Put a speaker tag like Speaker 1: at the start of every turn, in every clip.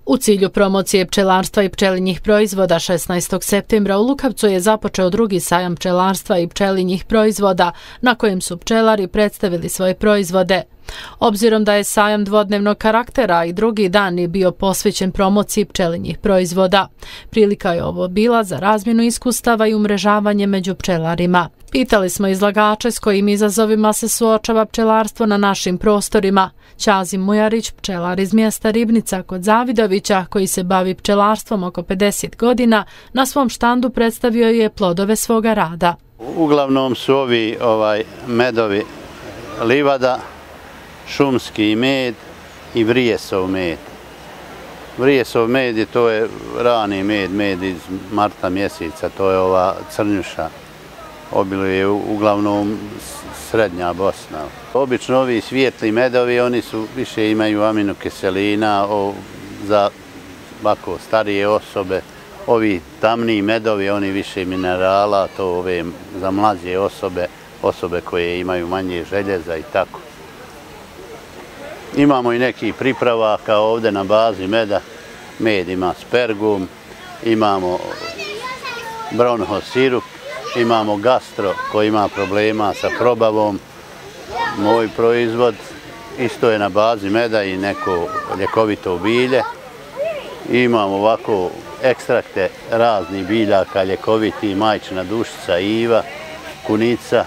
Speaker 1: U cilju promocije pčelarstva i pčelinjih proizvoda 16. septembra u Lukavcu je započeo drugi sajam pčelarstva i pčelinjih proizvoda na kojem su pčelari predstavili svoje proizvode. Obzirom da je sajam dvodnevnog karaktera i drugi dan je bio posvećen promociji pčelinjih proizvoda, prilika je ovo bila za razmjenu iskustava i umrežavanje među pčelarima. Pitali smo izlagače s kojim izazovima se suočava pčelarstvo na našim prostorima. Ćazim Mujarić, pčelar iz mjesta Ribnica kod Zavidovića, koji se bavi pčelarstvom oko 50 godina, na svom štandu predstavio je plodove svoga rada.
Speaker 2: Uglavnom su ovi medovi livada, šumski med i vrijesov med. Vrijesov med to je rani med iz marta mjeseca, to je ova crnjuša. Obiluje uglavnom srednja Bosna. Obično ovi svijetli medovi, oni su više imaju aminokiselina za ovako starije osobe. Ovi tamniji medovi, oni više minerala, to ove za mlađe osobe koje imaju manje željeza i tako. Imamo i neki pripravaka ovdje na bazi meda. Med ima spergum, imamo bronho sirup, imamo gastro koji ima problema sa probavom. Moj proizvod isto je na bazi meda i neko ljekovito bilje. Imamo ovako ekstrakte raznih biljaka, ljekoviti, majčina dušica, iva, kunica,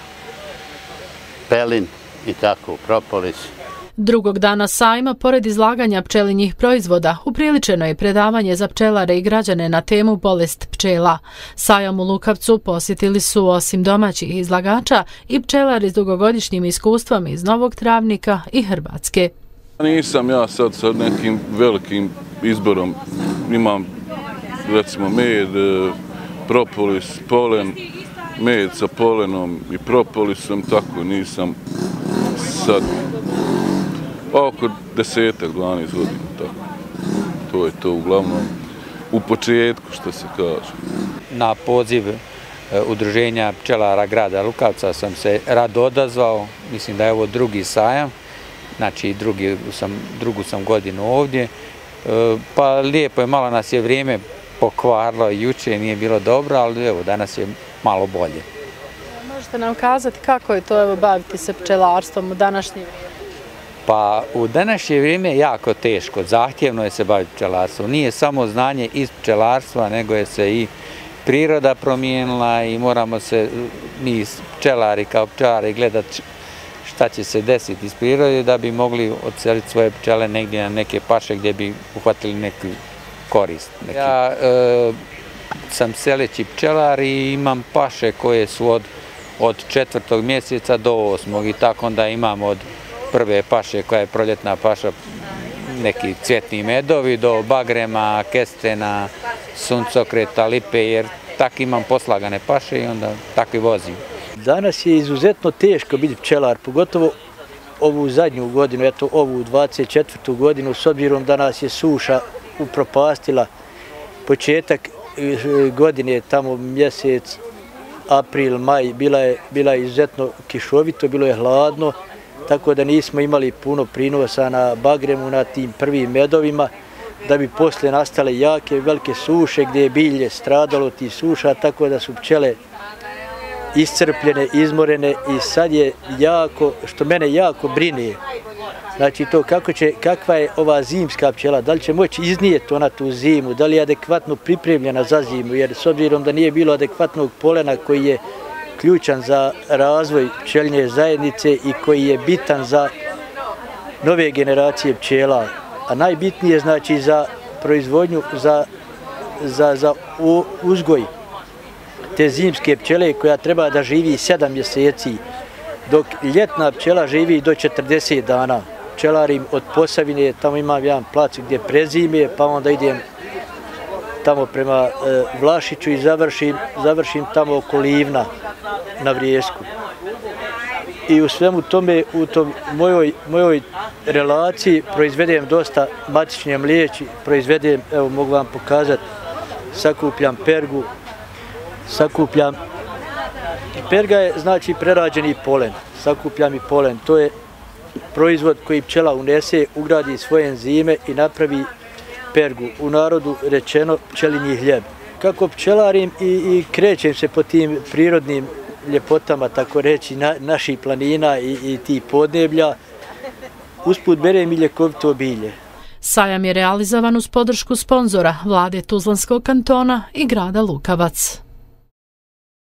Speaker 2: pelin i tako, propolis.
Speaker 1: Drugog dana sajma, pored izlaganja pčelinjih proizvoda, upriličeno je predavanje za pčelare i građane na temu bolest pčela. Sajam u Lukavcu posjetili su osim domaćih izlagača i pčelari s dugogodišnjim iskustvom iz Novog Travnika i Hrvatske.
Speaker 3: Nisam ja sad sa nekim velikim izborom. Imam recimo med, propolis, polen, med sa polenom i propolisom, tako nisam sad oko 10-12 godina, tako. To je to uglavnom u početku, što se kaže.
Speaker 4: Na poziv Udruženja pčelara grada Lukavca sam se rado odazvao, mislim da je ovo drugi sajam, znači drugu sam godinu ovdje, pa lijepo je, malo nas je vrijeme pokvarilo, jučer nije bilo dobro, ali evo danas je malo bolje.
Speaker 1: Možete nam kazati kako je to baviti se pčelarstvom u današnje vrijeme?
Speaker 4: Pa u današnje vrijeme je jako teško, zahtjevno je se baviti pčelarstvom. Nije samo znanje iz pčelarstva, nego je se i priroda promijenila i moramo se mi pčelari kao pčelari gledati šta će se desiti iz prirode da bi mogli odseliti svoje pčele negdje na neke paše gdje bi uhvatili neku korist. Ja sam seleći pčelar i imam paše koje su od 4. mjeseca do 8. i tako onda imam od prve paše koja je proljetna paša, neki cvjetni medovi, do bagrema, kestena, suncokreta, lipe, jer tako imam poslagane paše i onda tako i vozim.
Speaker 5: Danas je izuzetno teško biti pčelar, pogotovo ovu zadnju godinu, eto ovu 24. godinu, s obzirom da nas je suša upropastila. Početak godine, tamo mjesec, april, maj, bila je izuzetno kišovito, bilo je hladno, tako da nismo imali puno prinosa na bagremu, na tim prvim medovima, da bi poslije nastale jake, velike suše gdje je bilje stradalo od tih suša, tako da su pčele iscrpljene, izmorene i sad je jako, što mene jako brine, znači to kakva je ova zimska pčela, da li će moći iznijeti ona tu zimu, da li je adekvatno pripremljena za zimu, jer s obzirom da nije bilo adekvatnog polena koji je ključan za razvoj pčelinje zajednice i koji je bitan za nove generacije pčela, a najbitnije znači za proizvodnju, za uzgoj te zimske pčele koja treba da živi 7 mjeseci, dok ljetna pčela živi do 40 dana. Pčelarim od Posavine, tamo imam jedan plac gdje prezime, pa onda idem tamo prema Vlašiću i završim tamo oko Livna na Vrijesku. I u svemu tome, u tom mojoj relaciji proizvedem dosta matične mliječi, proizvedem, evo mogu vam pokazati, sakupljam pergu, perga je znači prerađeni polen, sakupljam i polen, to je proizvod koji pčela unese, ugradi svoje enzime i napravi pergu, u narodu rečeno pčelinji hljeb. Kako pčelarim i krećem se po tim prirodnim ljepotama, tako reći, naših planina i tih podneblja, usput berem i ljekovito bilje.
Speaker 1: Sajam je realizovan uz podršku sponzora vlade Tuzlanskog kantona i grada Lukavac.